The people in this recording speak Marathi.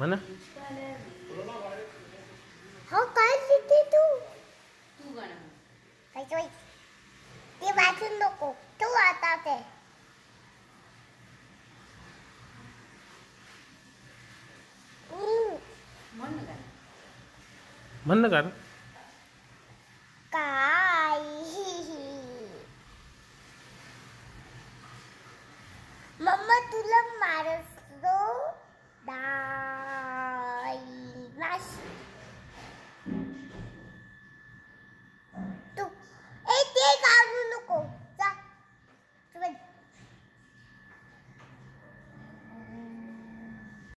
म्हणा. हो काय लिहिते तू? काय चोई? ते वाचून नको. तू आता ते. म्हण ना गाणं.